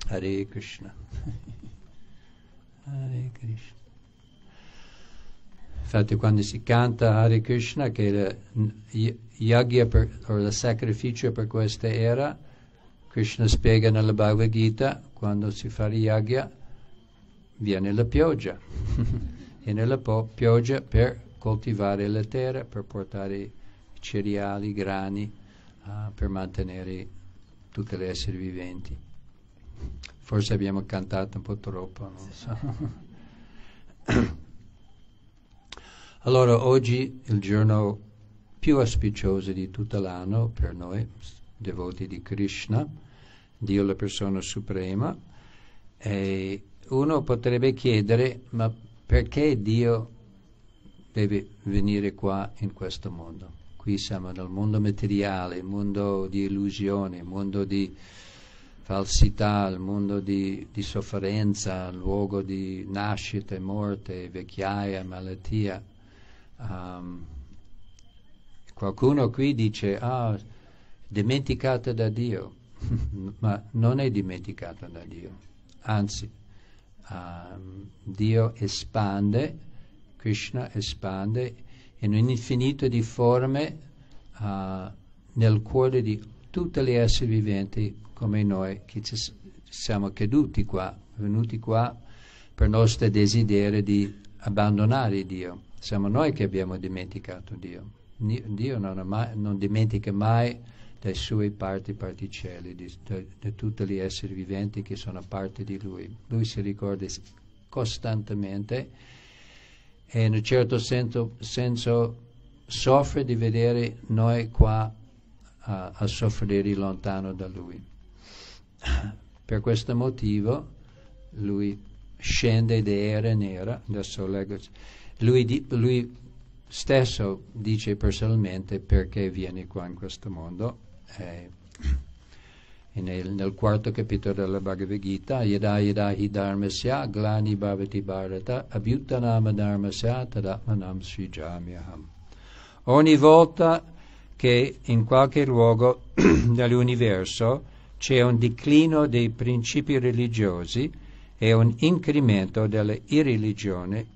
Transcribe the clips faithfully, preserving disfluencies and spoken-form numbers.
Hare Krishna. Hare Krishna. Infatti quando si canta Hare Krishna, che il yagya per, o il sacrificio per questa era, Krishna spiega nella Bhagavad Gita, quando si fa il yagya viene la pioggia. Viene la pioggia per coltivare la terra, per portare cereali, grani, uh, per mantenere tutti gli esseri viventi. Forse abbiamo cantato un po' troppo, non so. Allora, oggi è il giorno più auspicioso di tutto l'anno per noi, devoti di Krishna, Dio la persona suprema, e uno potrebbe chiedere, ma perché Dio deve venire qua in questo mondo? Qui siamo nel mondo materiale, il mondo di illusione, il mondo di falsità, il mondo di, di sofferenza, il luogo di nascita, morte, vecchiaia, malattia. Um, qualcuno qui dice, ah, dimenticata da Dio, ma non è dimenticata da Dio, anzi, um, Dio espande, Krishna espande in un infinito di forme uh, nel cuore di tutti gli esseri viventi come noi, che ci siamo caduti qua, venuti qua per il nostro desiderio di abbandonare Dio. Siamo noi che abbiamo dimenticato Dio. Dio non, mai, non dimentica mai le sue parti particelle, di, di, di tutti gli esseri viventi che sono parte di Lui. Lui si ricorda costantemente e in un certo senso, senso soffre di vedere noi qua a, a soffrire lontano da Lui. Per questo motivo Lui scende di era nera, adesso leggo. Lui, di, lui stesso dice personalmente perché viene qua in questo mondo. Eh, nel, nel quarto capitolo della Bhagavad Gita, Yada yada hi dharmasya glani bhavati bharata abhyutanama dharmasya tadatmanam srijamyaham. Ogni volta che in qualche luogo dell'universo c'è un declino dei principi religiosi e un incremento della irreligione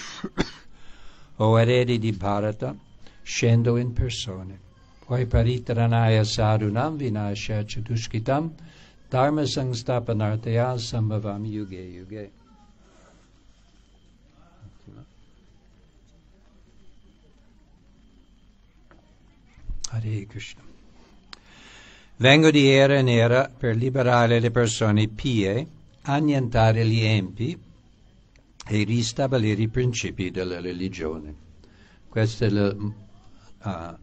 o eredi di Bharata, scendo in persone. Poi paritranaya sadhunam vinasya chatushitam dharma sangstapanartaya sambhavam yuge yuge. Hare Krishna. Vengo di era nera per liberare le persone pie, annientare gli empi e ristabilire i principi della religione. Questo è il, uh,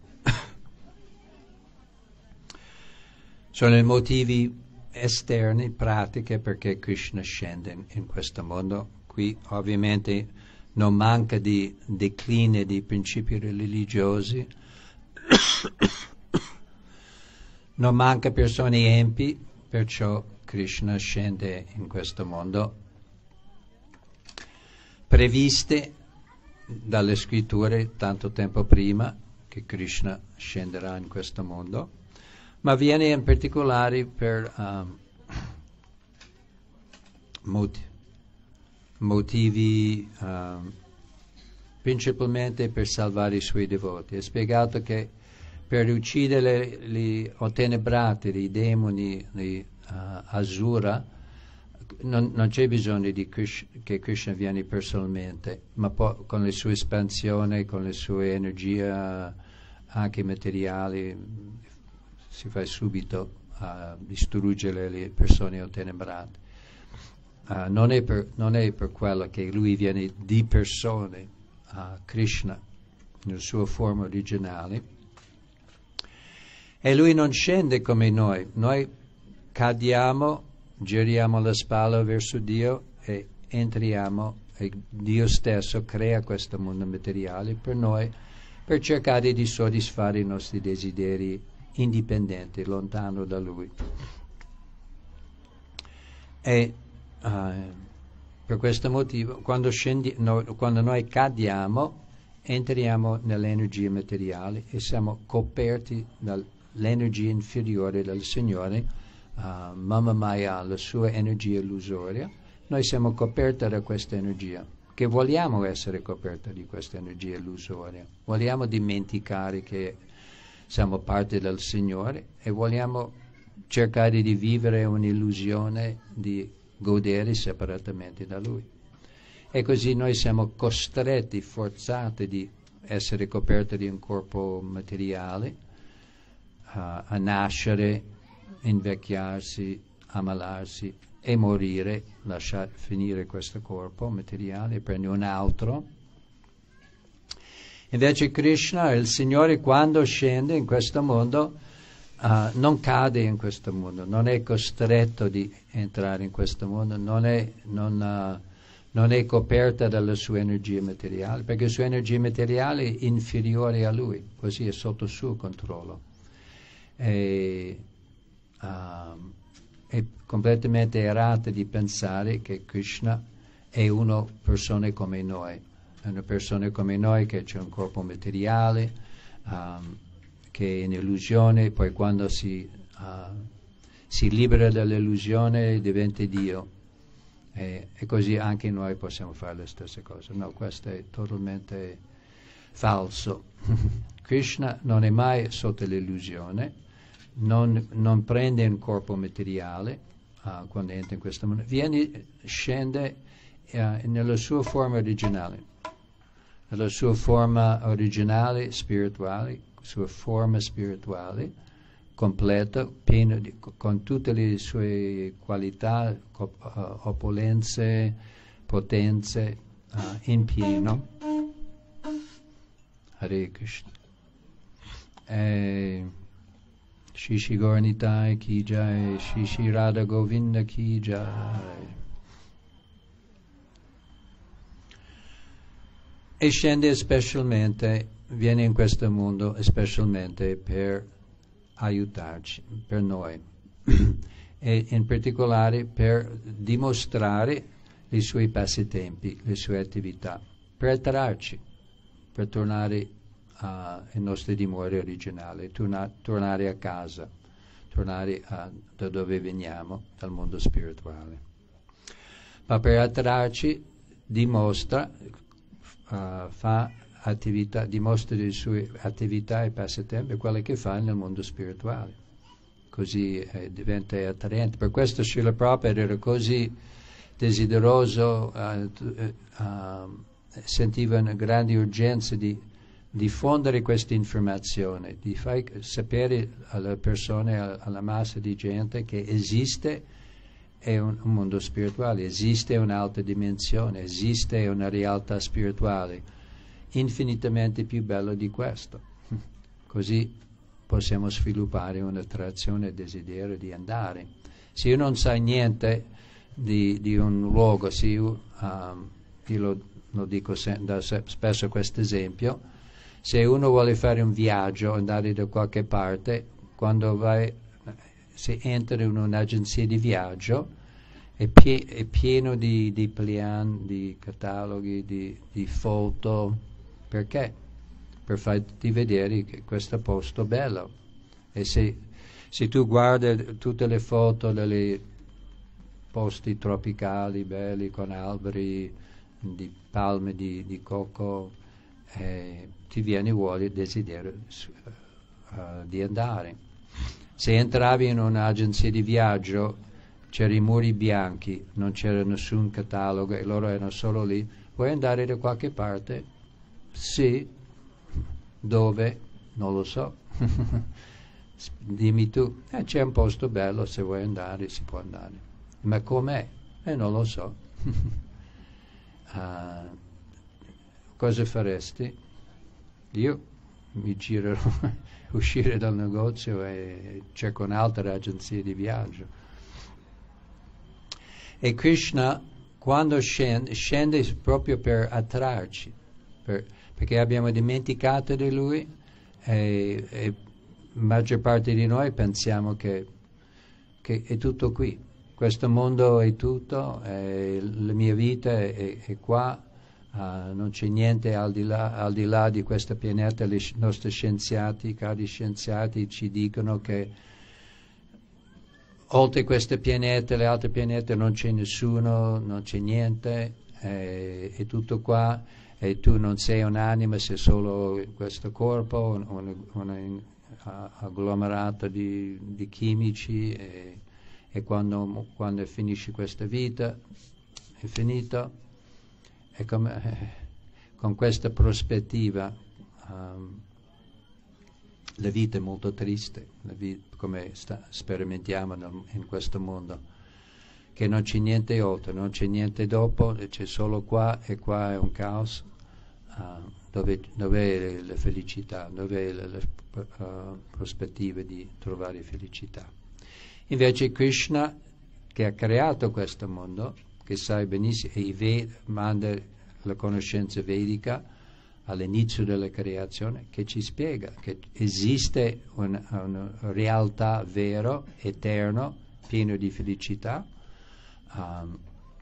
sono i motivi esterni, pratiche, perché Krishna scende in, in questo mondo. Qui ovviamente non manca di decline di principi religiosi, non manca persone empi, perciò Krishna scende in questo mondo, previste dalle scritture tanto tempo prima che Krishna scenderà in questo mondo, ma viene in particolare per um, mot- motivi um, principalmente per salvare i suoi devoti. È spiegato che per uccidere gli ottenebrati, i demoni, gli uh, asura, Non, non c'è bisogno di Krishna, che Krishna viene personalmente, ma poi con le sue espansioni, con le sue energie anche materiali, si fa subito a uh, distruggere le persone ottenebrate. Uh, non, è per, non è per quello che lui viene di persone a uh, Krishna nella sua forma originale, e lui non scende come noi. Noi cadiamo, giriamo la spalla verso Dio e entriamo, e Dio stesso crea questo mondo materiale per noi, per cercare di soddisfare i nostri desideri indipendenti, lontano da Lui. E uh, per questo motivo, quando, scendi, no, quando noi cadiamo, entriamo nell'energia materiale e siamo coperti dall'energia inferiore del Signore, uh, Mama Maya, la sua energia illusoria, noi siamo coperti da questa energia, che vogliamo essere coperti di questa energia illusoria, vogliamo dimenticare che siamo parte del Signore e vogliamo cercare di vivere un'illusione di godere separatamente da Lui. E così noi siamo costretti, forzati di essere coperti di un corpo materiale, uh, a nascere, invecchiarsi, ammalarsi e morire, lasciare finire questo corpo materiale e prendere un altro. Invece Krishna, il Signore, quando scende in questo mondo, uh, non cade in questo mondo, non è costretto di entrare in questo mondo, non è, non, uh, non è coperta dalla sua energia materiale, perché la sua energia materiale è inferiore a Lui, così è sotto suo controllo. E, uh, è completamente errata di pensare che Krishna è una persona come noi, è una persona come noi che c'è un corpo materiale, um, che è in illusione, poi quando si, uh, si libera dall'illusione diventa Dio. E, e così anche noi possiamo fare le stesse cose. No, questo è totalmente falso. Krishna non è mai sotto l'illusione, non, non prende un corpo materiale uh, quando entra in questo mondo, viene, scende uh, nella sua forma originale, nella sua forma originale spirituale, sua forma spirituale completa, pieno di, con tutte le sue qualità, uh, opulenze, potenze, uh, in pieno. Hare Krishna. E Shri Shri Gaura Nitai ki jai, Shri Shri Radha Govinda ki jai. E scende specialmente, viene in questo mondo specialmente per aiutarci, per noi, e in particolare per dimostrare i suoi passatempi, le sue attività, per attrarci, per tornare ai uh, nostri dimore originali, torna, tornare a casa, tornare a, da dove veniamo, dal mondo spirituale. Ma per attrarci dimostra, uh, fa attività, dimostra le sue attività e passatempi, quelle che fa nel mondo spirituale. Così eh, diventa attraente. Per questo Srila Prabhupada era così desideroso, uh, uh, sentiva una grande urgenza di diffondere questa informazione, di far sapere alle persone, alla massa di gente che esiste è un, un mondo spirituale, esiste un'altra dimensione, esiste una realtà spirituale infinitamente più bella di questo. Così possiamo sviluppare un'attrazione e desiderio di andare. Se io non sai niente di, di un luogo, se io, um, io lo, lo dico se, da spesso questo esempio, se uno vuole fare un viaggio, andare da qualche parte, quando vai, se entra in un'agenzia di viaggio, è, pie, è pieno di, di plan, di cataloghi, di, di foto. Perché? Per farti vedere che questo posto è bello. E se, se tu guardi tutte le foto dei posti tropicali, belli, con alberi, di palme di, di cocco, eh, ti viene voglia, desiderio uh, di andare. Se entravi in un'agenzia di viaggio, c'erano i muri bianchi, non c'era nessun catalogo e loro erano solo lì. Vuoi andare da qualche parte? Sì. Dove? Non lo so. Dimmi tu. Eh, c'è un posto bello, se vuoi andare si può andare. Ma com'è? Eh, non lo so. uh, cosa faresti? Io mi girerò, uscire dal negozio e cerco un'altra agenzia di viaggio. E Krishna, quando scende, scende proprio per attrarci, per, perché abbiamo dimenticato di Lui e, e la maggior parte di noi pensiamo che, che è tutto qui. Questo mondo è tutto, è, la mia vita è, è qua. Uh, non c'è niente al di là, al di là di questo pianeta. I nostri scienziati, cari scienziati, ci dicono che oltre questo pianeta, le altre pianete non c'è nessuno, non c'è niente, è, è tutto qua, e tu non sei un'anima, sei solo questo corpo, un, un, un agglomerato di, di chimici, e, e quando, quando finisci questa vita è finito. E come, eh, con questa prospettiva um, la vita è molto triste, la vita, come sta, sperimentiamo nel, in questo mondo, che non c'è niente oltre, non c'è niente dopo, c'è solo qua, e qua è un caos. Uh, dove, dove è la felicità, dove è la, la uh, prospettiva di trovare felicità? Invece Krishna, che ha creato questo mondo, che sai benissimo, e Ved, manda la conoscenza vedica all'inizio della creazione, che ci spiega che esiste una, una realtà vera, eterna, piena di felicità, um,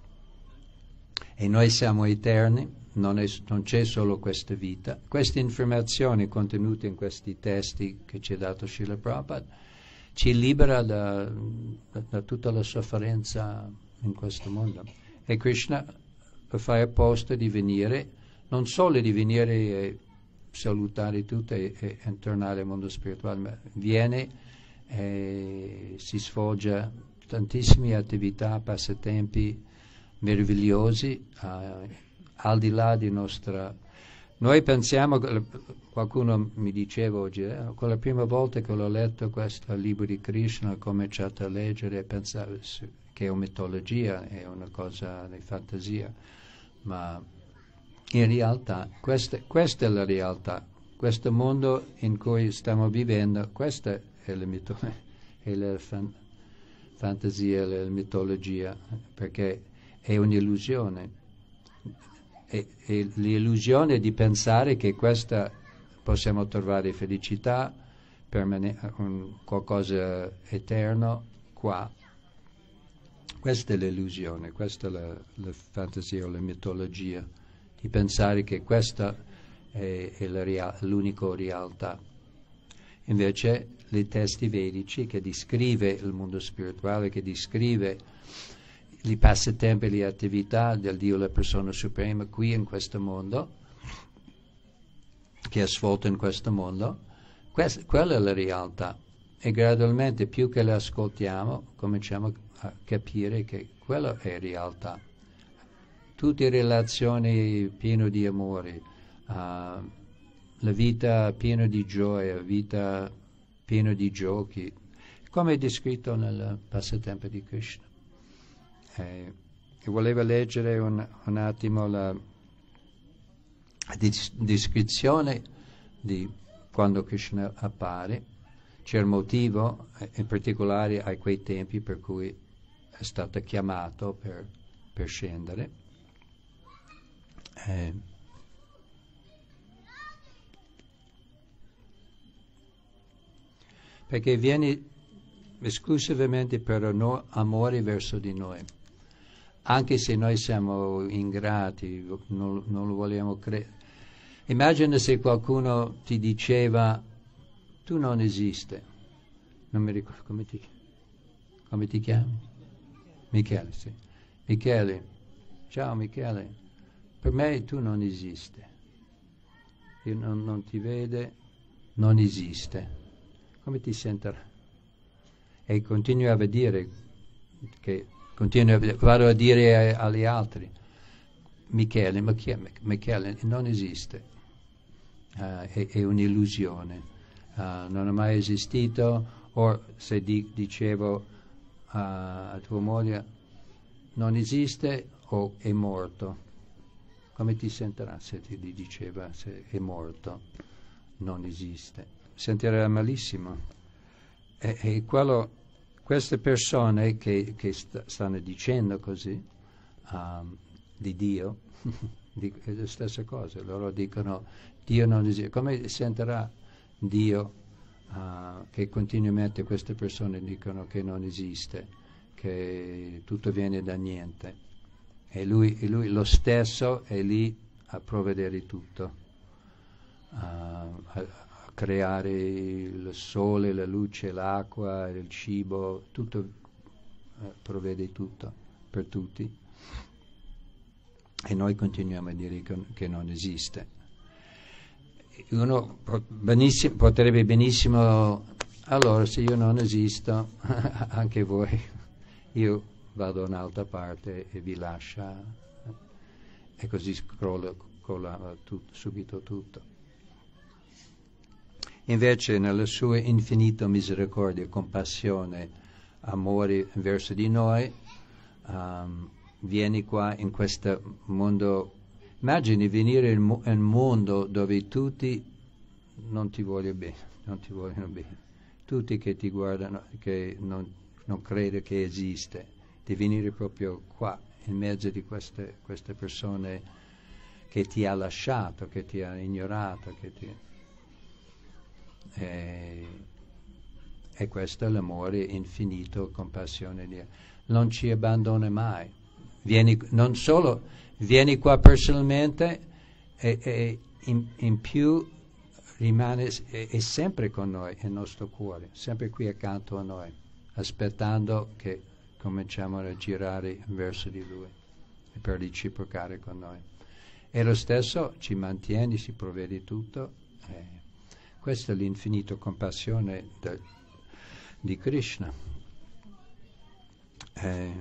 e noi siamo eterni. Non, è, non c'è solo questa vita. Queste informazioni contenute in questi testi che ci ha dato Srila Prabhupada ci libera da, da, da tutta la sofferenza in questo mondo. E Krishna fa apposta di venire, non solo di venire e salutare tutti e, e, e tornare al mondo spirituale, ma viene e si sfoggia tantissime attività, passatempi meravigliosi, uh, al di là di nostra... Noi pensiamo, qualcuno mi diceva oggi, eh, con la prima volta che l'ho letto questo libro di Krishna, ho cominciato a leggere e pensavo che è una mitologia, è una cosa di fantasia, ma in realtà questa, questa è la realtà, questo mondo in cui stiamo vivendo, questa è la, mito- è la fan- fantasia, la mitologia, perché è un'illusione. E, e l'illusione di pensare che questa possiamo trovare felicità, permane- un, qualcosa eterno qua. Questa è l'illusione, questa è la, la fantasia o la mitologia, di pensare che questa è, è la rea- l'unica realtà. Invece i testi vedici che descrive il mondo spirituale, che descrive i passatempi e le attività del Dio, la persona suprema, qui in questo mondo, che è svolto in questo mondo, questa, quella è la realtà. E gradualmente, più che la ascoltiamo, cominciamo a capire che quella è realtà. Tutte relazioni piene di amore, uh, la vita piena di gioia, la vita piena di giochi, come è descritto nel passatempo di Krishna. Eh, e volevo leggere un, un attimo la, la dis- descrizione di quando Krishna appare. C'è un motivo, eh, in particolare a quei tempi, per cui è stato chiamato per, per scendere. Eh, perché viene esclusivamente per no, amore verso di noi. Anche se noi siamo ingrati, non, non lo vogliamo credere. Immagina se qualcuno ti diceva: tu non esiste. Non mi ricordo come ti, come ti chiami? Michele, sì. Michele, ciao Michele, per me tu non esiste. Io non, non ti vede, non esiste. Come ti sentirà? E continuava a dire che continuo, vado a dire agli altri: Michele, ma chi è Michele? Non esiste, uh, è, è un'illusione, uh, non è mai esistito. O se di, dicevo uh, a tua moglie non esiste o è morto, come ti sentirà se ti diceva se è morto, non esiste? Sentirà malissimo. E, e quello, queste persone che, che st- stanno dicendo così um, di Dio, di, è la stessa cosa. Loro dicono Dio non esiste. Come sentirà Dio uh, che continuamente queste persone dicono che non esiste, che tutto viene da niente, e lui, e lui lo stesso è lì a provvedere tutto, uh, a, creare il sole, la luce, l'acqua, il cibo, tutto eh, provvede tutto per tutti, e noi continuiamo a dire che, che non esiste. Uno benissimo, potrebbe benissimo, allora se io non esisto, anche voi, io vado da un'altra parte e vi lascia, e così scrolla, crolla tutto, subito tutto. Invece nella sua infinita misericordia, compassione, amore verso di noi, um, vieni qua in questo mondo. Immagini venire in un mondo dove tutti non ti vogliono bene, non ti vogliono bene, tutti che ti guardano, che non, non credono che esiste, di venire proprio qua, in mezzo di queste, queste persone che ti ha lasciato, che ti ha ignorato, che ti... E, e questo è l'amore infinito, compassione di Dio. Non ci abbandona mai. Vieni, non solo, vieni qua personalmente e, e in, in più rimane, è, è sempre con noi, nel nostro cuore, sempre qui accanto a noi, aspettando che cominciamo a girare verso di Lui per reciprocare con noi. E lo stesso ci mantiene, si provvede tutto. Eh, questa è l'infinita compassione de, di Krishna. Eh,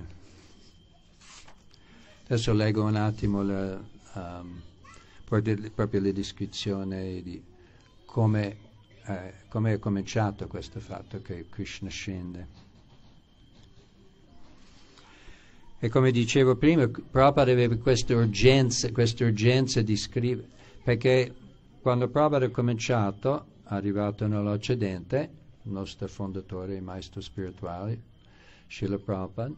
adesso leggo un attimo la, um, proprio la descrizione di come, eh, come è cominciato questo fatto che Krishna scende. E come dicevo prima, Prabhupada aveva questa urgenza, questa urgenza di scrivere, perché quando Prabhupada ha cominciato, arrivato nell'Occidente, il nostro fondatore e maestro spirituale, Srila Prabhupada,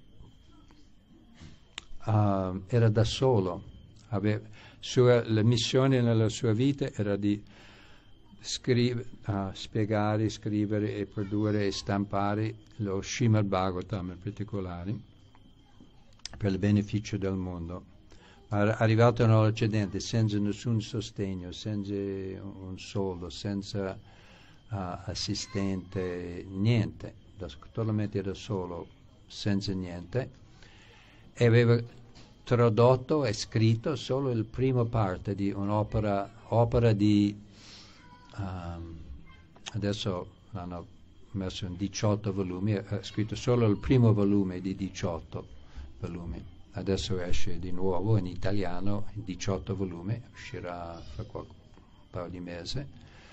uh, era da solo. Aveva, sua, la missione nella sua vita era di scrive, uh, spiegare, scrivere e produrre e stampare lo Srimad Bhagavatam in particolare, per il beneficio del mondo. Arrivato nell'Occidente senza nessun sostegno, senza un soldo, senza uh, assistente, niente, da, totalmente da solo, senza niente, e aveva tradotto e scritto solo il primo parte di un'opera opera di, um, adesso l'hanno messo in diciotto volumi, ha scritto solo il primo volume di diciotto volumi. Adesso esce di nuovo in italiano, in diciotto volumi, uscirà fra qualche, un paio di mesi.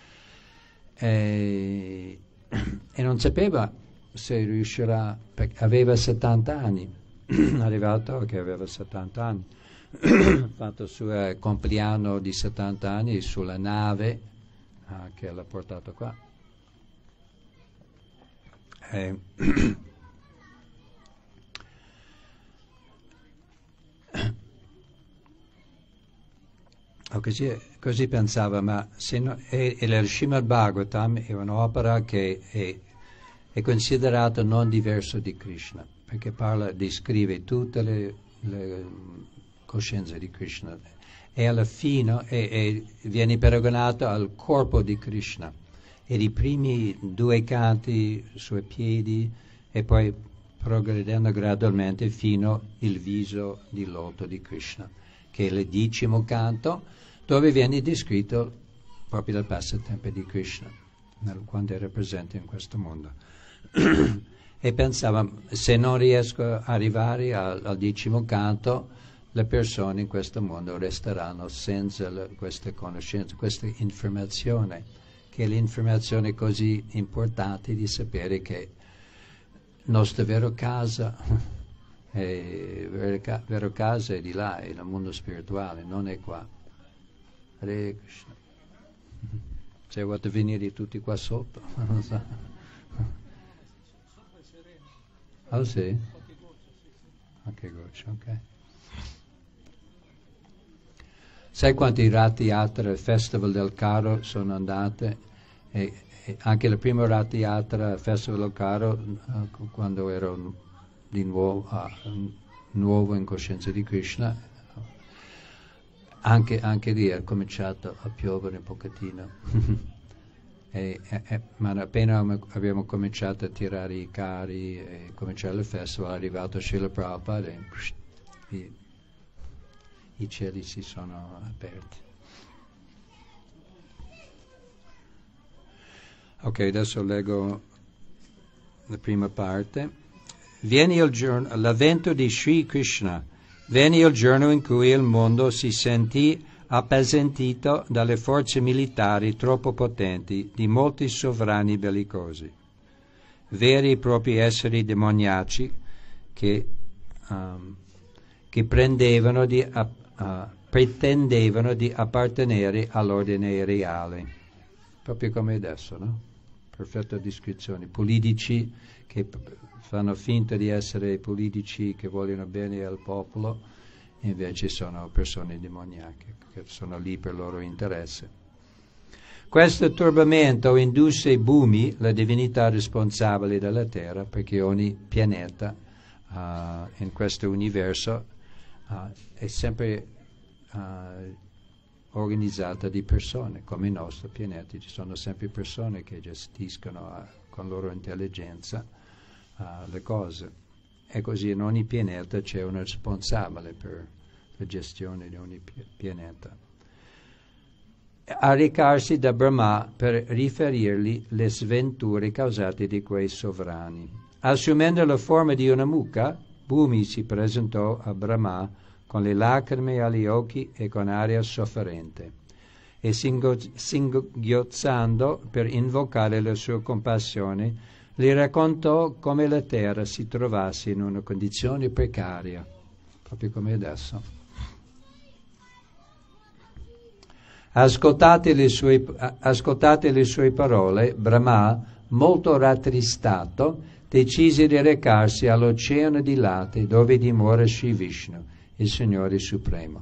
E, e non sapeva se riuscirà, perché aveva settanta anni, è arrivato che aveva settanta anni, ha fatto il suo compleanno di settanta anni sulla nave ah, che l'ha portato qua. E, O così, così pensava, ma se no, e, e il Srimad Bhagavatam è un'opera che è, è considerata non diverso di Krishna, perché parla, descrive tutte le, le coscienze di Krishna e alla fine è, è, viene paragonato al corpo di Krishna e i primi due canti sui piedi e poi progredendo gradualmente fino al viso di loto di Krishna, che è il decimo canto, dove viene descritto proprio il passatempo di Krishna, nel, quando era presente in questo mondo. E pensava, se non riesco ad arrivare al, al decimo canto, le persone in questo mondo resteranno senza le, queste conoscenze, questa informazione, che è l'informazione così importante di sapere che la nostra vera casa, è, vera, vera casa è di là, è nel mondo spirituale, non è qua. Hare Krishna. Se vuoi venire tutti qua sotto, non so. Ah sì? Anche gocce, ok. Sai quanti Rati Yatra al Festival del Carro sono andate? E, e anche la prima Rati Yatra al Festival del Carro, uh, quando ero di nuovo, uh, nuovo in coscienza di Krishna, Anche, anche lì è cominciato a piovere un pochettino. E, e, ma appena abbiamo cominciato a tirare i carri e cominciare il festival, è arrivato Srila Prabhupada e psh, i, i cieli si sono aperti. Ok, adesso leggo la prima parte. Viene il giorno, l'avvento di Sri Krishna, venne il giorno in cui il mondo si sentì appesantito dalle forze militari troppo potenti di molti sovrani bellicosi, veri e propri esseri demoniaci che, um, che prendevano di, uh, uh, pretendevano di appartenere all'ordine reale, proprio come adesso, no? Perfetta descrizione. Politici che fanno finta di essere politici che vogliono bene al popolo, invece sono persone demoniache che sono lì per loro interesse. Questo turbamento indusse Bhumi, la divinità responsabile della Terra, perché ogni pianeta uh, in questo universo uh, è sempre uh, organizzata di persone, come il nostro pianeta. Ci sono sempre persone che gestiscono uh, con loro intelligenza uh, le cose. E così in ogni pianeta c'è un responsabile per la gestione di ogni pianeta. A recarsi da Brahma per riferirgli le sventure causate di quei sovrani. Assumendo la forma di una mucca, Bhumi si presentò a Brahma con le lacrime agli occhi e con aria sofferente, e singhiozzando per invocare la sua compassione, gli raccontò come la terra si trovasse in una condizione precaria, proprio come adesso. Ascoltate le sue, ascoltate le sue parole, Brahma, molto rattristato, decise di recarsi all'oceano di latte dove dimora Sri Vishnu, il Signore Supremo.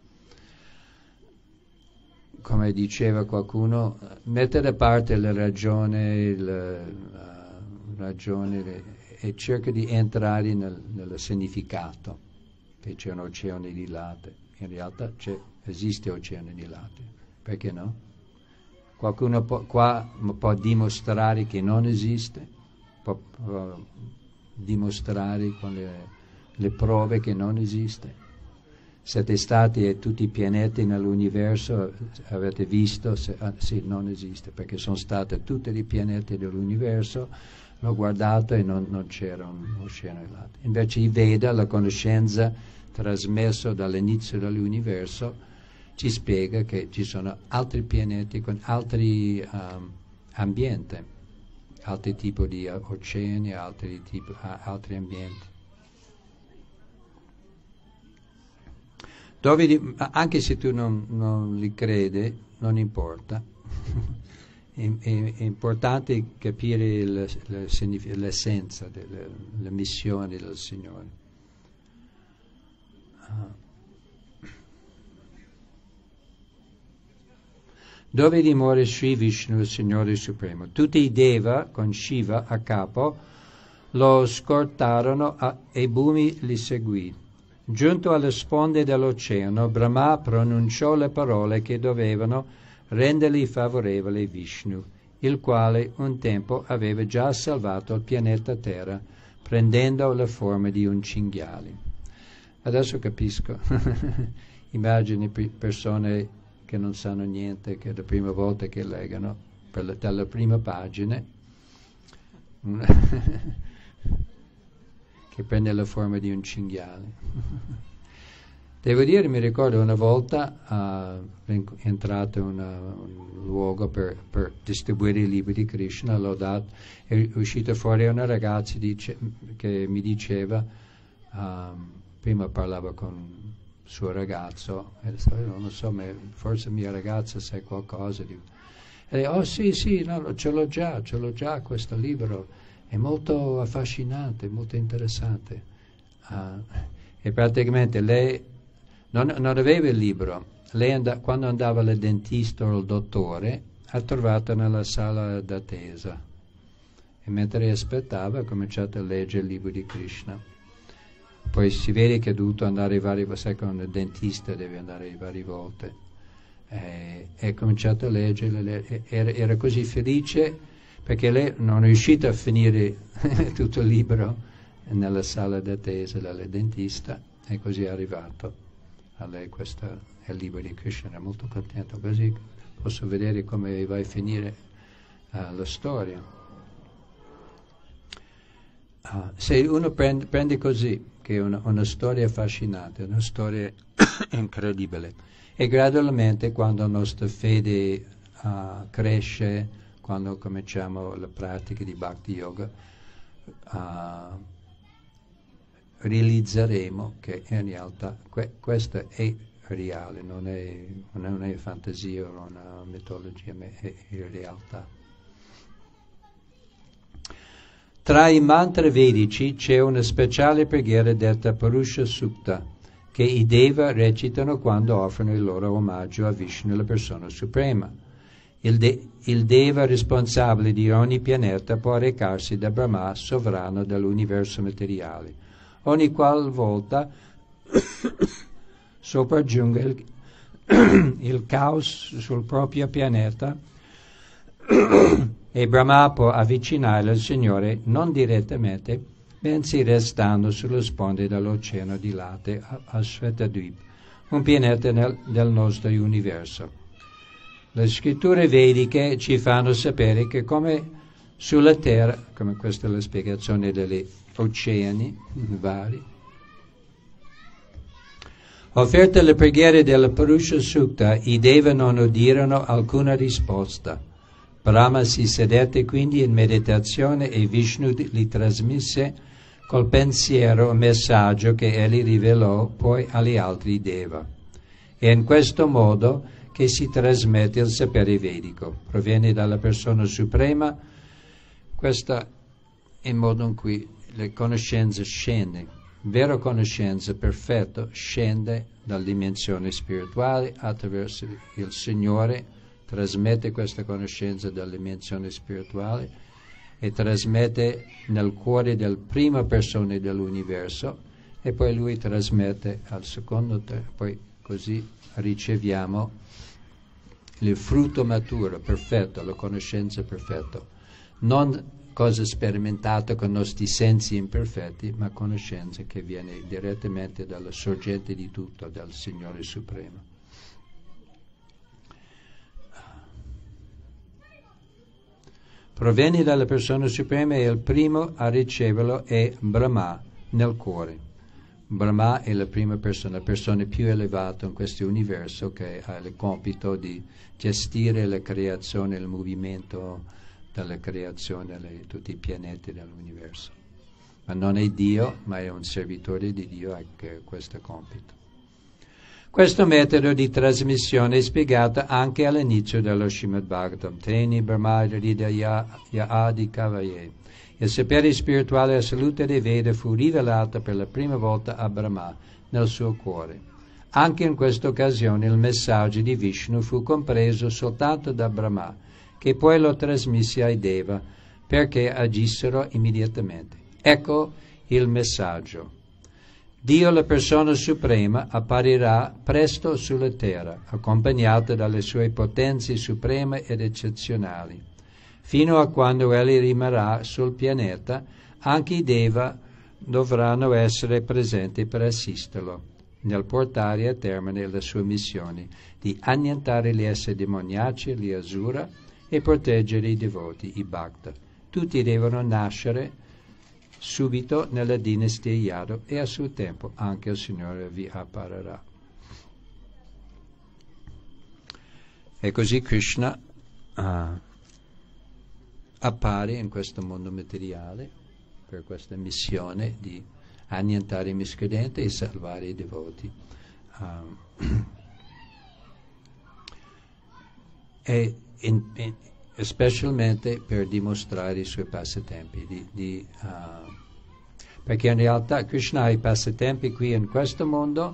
Come diceva qualcuno, mette da parte la ragione, la, la ragione le, e cerca di entrare nel, nel significato, che c'è un oceano di latte. In realtà c'è, esiste oceano di latte, perché no? Qualcuno può, qua può dimostrare che non esiste, può, può dimostrare con le, le prove che non esiste. Siete stati e tutti i pianeti nell'universo, avete visto, se, ah, sì, non esiste, perché sono stati tutti i pianeti dell'universo, l'ho guardato e non, non c'era un oceano di latte. Invece i Veda, la conoscenza trasmesso dall'inizio dell'universo, ci spiega che ci sono altri pianeti con altri um, ambienti, altri tipi di uh, oceani, altri, tipi, uh, altri ambienti. Dove di, anche se tu non, non li credi, non importa. è, è, è importante capire la, la, l'essenza, della, la missione del Signore. Uh. Dove dimora Sri Vishnu, il Signore Supremo. Tutti i Deva, con Shiva a capo, lo scortarono a, e Bhumi li seguì. Giunto alle sponde dell'oceano, Brahma pronunciò le parole che dovevano rendergli favorevole Vishnu, il quale un tempo aveva già salvato il pianeta Terra, prendendo la forma di un cinghiale. Adesso capisco. Immagini persone che non sanno niente, che è la prima volta che leggono, per la, dalla prima pagina, che prende la forma di un cinghiale. Devo dire, mi ricordo una volta uh, entrato in una, un luogo per, per distribuire i libri di Krishna, l'ho dato, è uscita fuori una ragazza dice, che mi diceva, um, prima parlava con suo ragazzo, e non so, forse mia ragazza sa qualcosa di... E oh sì, sì, no, ce l'ho già, ce l'ho già questo libro, è molto affascinante, molto interessante. Uh, e praticamente lei non, non aveva il libro, lei and- quando andava al dentista o al dottore, ha trovato nella sala d'attesa, e mentre aspettava ha cominciato a leggere il libro di Krishna. Poi si vede che ha dovuto andare varie volte, sai, con il dentista deve andare varie volte. e, e ha cominciato a leggere, era, era così felice perché lei non è riuscita a finire tutto il libro nella sala d'attesa della dentista, e così è arrivato a lei questo è il libro di Krishna. Era molto contento, così posso vedere come va a finire uh, la storia. Uh, se uno prende, prende così, che è una, una storia affascinante, una storia incredibile, e gradualmente quando la nostra fede uh, cresce, quando cominciamo la pratica di Bhakti Yoga, uh, realizzeremo che in realtà que- questo è reale, non è, non è fantasia o una mitologia, ma è, è realtà. Tra i mantra vedici c'è una speciale preghiera detta Purusha Sukta, che i Deva recitano quando offrono il loro omaggio a Vishnu, la persona suprema. Il, de- il Deva responsabile di ogni pianeta può recarsi da Brahma, sovrano dell'universo materiale. Ogni qualvolta sopraggiunga il, il caos sul proprio pianeta e Brahma può avvicinare il Signore non direttamente, bensì restando sulle sponde dell'oceano di latte a Shvetadvip, un pianeta nel, del nostro universo. Le scritture vediche ci fanno sapere che come sulla Terra, come questa è la spiegazione degli oceani vari, offerta le preghiere della Purusha Sukta, i Deva non udirono alcuna risposta. Brahma si sedette quindi in meditazione e Vishnu gli trasmise col pensiero un messaggio che egli rivelò poi agli altri Deva. È in questo modo che si trasmette il sapere vedico. Proviene dalla persona suprema. Questo è il modo in cui le conoscenze scende. Vera conoscenza perfetta scende dalla dimensione spirituale attraverso il Signore, trasmette questa conoscenza dalla dimensione spirituale e trasmette nel cuore della prima persona dell'universo, e poi lui trasmette al secondo, poi così riceviamo il frutto maturo, perfetto, la conoscenza perfetta, non cosa sperimentata con i nostri sensi imperfetti, ma conoscenza che viene direttamente dalla sorgente di tutto, dal Signore Supremo. Proviene dalla persona suprema e il primo a riceverlo è Brahma nel cuore. Brahma è la prima persona, la persona più elevata in questo universo, che ha il compito di gestire la creazione, il movimento della creazione, le, tutti i pianeti dell'universo. Ma non è Dio, ma è un servitore di Dio, ha questo compito. Questo metodo di trasmissione è spiegato anche all'inizio dello Srimad Bhagavatam. Teni Brahma Hridaya Adi Kavaye. Il sapere spirituale a salute dei Veda fu rivelato per la prima volta a Brahma nel suo cuore. Anche in questa occasione il messaggio di Vishnu fu compreso soltanto da Brahma, che poi lo trasmise ai Deva perché agissero immediatamente. Ecco il messaggio. Dio, la persona suprema, apparirà presto sulla terra, accompagnato dalle sue potenze supreme ed eccezionali. Fino a quando egli rimarrà sul pianeta, anche i Deva dovranno essere presenti per assisterlo nel portare a termine la sua missione di annientare gli esseri demoniaci, gli asura, e proteggere i devoti, i bhakta. Tutti devono nascere subito nella dinastia Yadu e a suo tempo anche il Signore vi apparirà. E così Krishna uh, appare in questo mondo materiale per questa missione di annientare i miscredenti e salvare i devoti. Uh, e in, in, specialmente per dimostrare i suoi passatempi, di, di, uh, perché in realtà Krishna ha i passatempi qui in questo mondo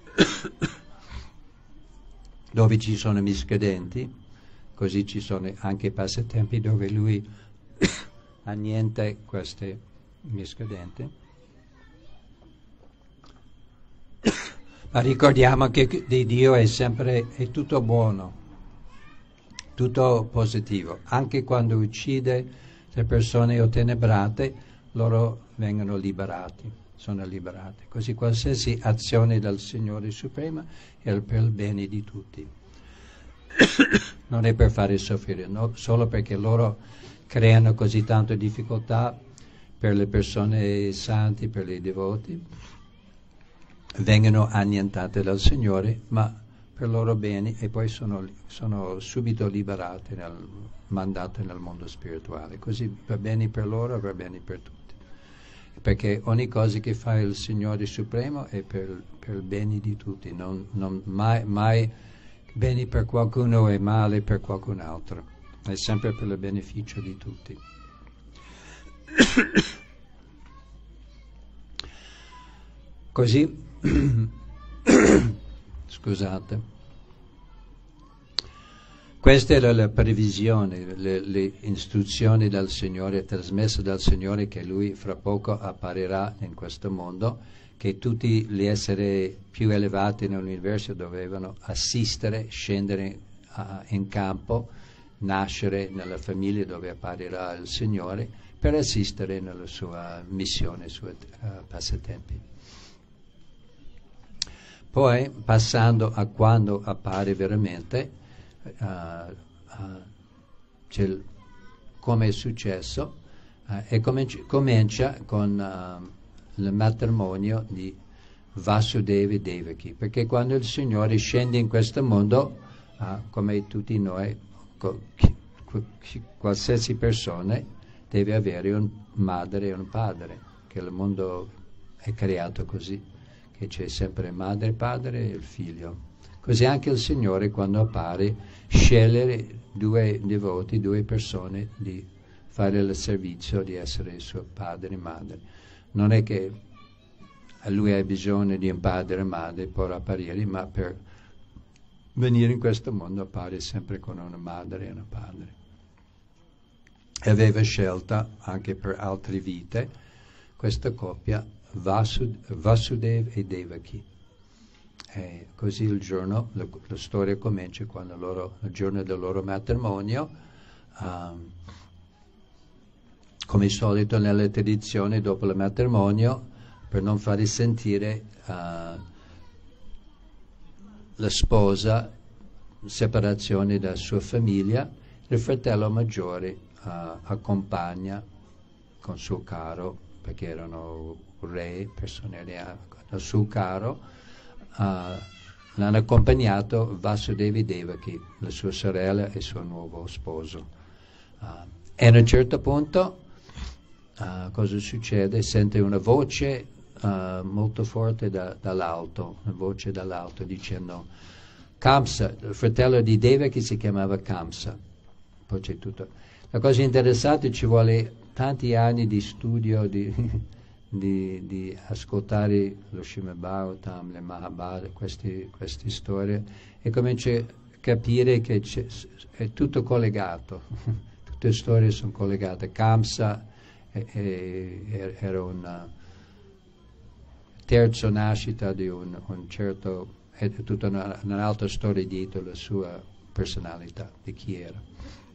dove ci sono i miscredenti, così ci sono anche i passatempi dove lui annienta questi miscredenti. Ma ricordiamo che di Dio è sempre è tutto buono, tutto positivo. Anche quando uccide le persone ottenebrate, loro vengono liberati, sono liberati. Così qualsiasi azione del Signore Supremo è per il bene di tutti. Non è per fare soffrire, no, solo perché loro creano così tante difficoltà per le persone santi, per i devoti, vengono annientate dal Signore, ma per loro bene, e poi sono, sono subito liberate, nel, mandate nel mondo spirituale. Così va bene per loro, va bene per tutti. Perché ogni cosa che fa il Signore Supremo è per, per il bene di tutti, non, non mai, mai bene per qualcuno e male per qualcun altro, è sempre per il beneficio di tutti. Così, scusate, questa era la previsione, le, le istruzioni dal Signore, trasmesse dal Signore, che Lui fra poco apparirà in questo mondo, che tutti gli esseri più elevati nell'universo dovevano assistere, scendere uh, in campo, nascere nella famiglia dove apparirà il Signore, per assistere nella sua missione, sui uh, passatempi. Poi, passando a quando appare veramente, uh, uh, c'è come è successo, uh, e comincia, comincia con uh, il matrimonio di Vasudeva e Devaki, perché quando il Signore scende in questo mondo, uh, come tutti noi, co- chi, chi, qualsiasi persona deve avere un madre e un padre, che il mondo è creato così, che c'è sempre madre e padre e il figlio. Così anche il Signore, quando appare, sceglie due devoti, due persone di fare il servizio, di essere suo padre e madre. Non è che lui ha bisogno di un padre e madre per apparire, ma per venire in questo mondo appare sempre con una madre e un padre. E aveva scelta anche per altre vite questa coppia Vasud- Vasudeva e Devaki. E così il giorno, la, la storia comincia quando loro, il giorno del loro matrimonio, um, come solito nelle tradizioni, dopo il matrimonio, per non far risentire uh, la sposa, separazione da sua famiglia, il fratello maggiore uh, accompagna con suo caro, perché erano re, persone reali, al suo caro, uh, l'hanno accompagnato Vasudeva e Devaki, la sua sorella e il suo nuovo sposo. Uh, e a un certo punto, uh, cosa succede? Sente una voce uh, molto forte da, dall'alto, una voce dall'alto dicendo Kamsa, il fratello di Devaki si chiamava Kamsa. Poi c'è tutto. La cosa interessante, ci vuole tanti anni di studio, di, di, di ascoltare lo Srimad Bhagavatam, le Mahabharata, queste, queste storie, e cominci a capire che c'è, è tutto collegato, tutte le storie sono collegate. Kamsa è, è, era una terza nascita di un, un certo, è tutta una, un'altra storia dietro la sua personalità, di chi era.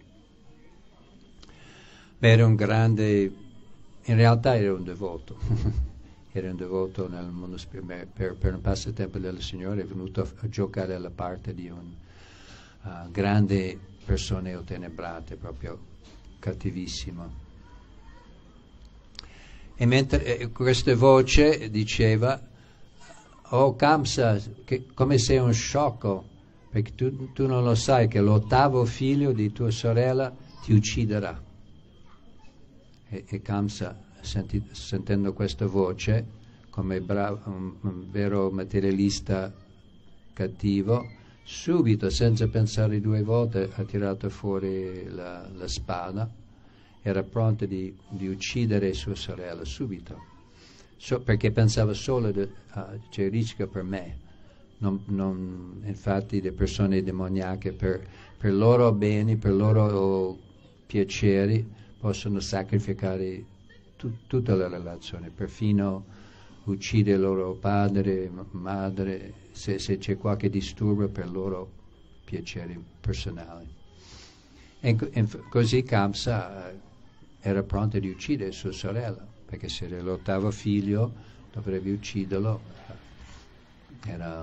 Era un grande, in realtà era un devoto, era un devoto nel mondo spirituale, per, per un passatempo del Signore è venuto a, a giocare alla parte di un uh, grande persone ottenebrate, proprio cattivissimo. E mentre eh, questa voce diceva, oh Kamsa, che, come sei un sciocco, perché tu, tu non lo sai che l'ottavo figlio di tua sorella ti ucciderà. E, e Kamsa, senti, sentendo questa voce, come bravo, un, un vero materialista cattivo, subito, senza pensare due volte, ha tirato fuori la, la spada, era pronto di, di uccidere sua sorella subito, so, perché pensava solo di, uh, c'è rischio per me. Non, non, infatti le persone demoniache per, per loro beni, per loro piaceri, possono sacrificare tu, tutta la relazione, perfino uccide il loro padre, madre, se, se c'è qualche disturbo per loro piaceri personali. E, e così Kamsa era pronta di uccidere sua sorella, perché se era l'ottavo figlio dovrebbe ucciderlo. Era...